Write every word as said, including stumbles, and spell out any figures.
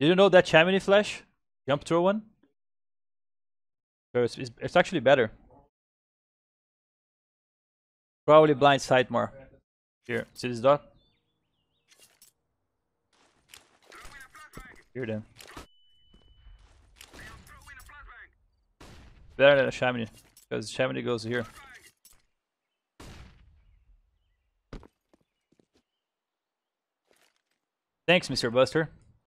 Did you know that Chamonix flash? Jump throw one? It's, it's, it's actually better. Probably blind sight more. Here, see this dot? Here then. Better than a Chamonix, because Chamonix goes here. Thanks, Mister Buster.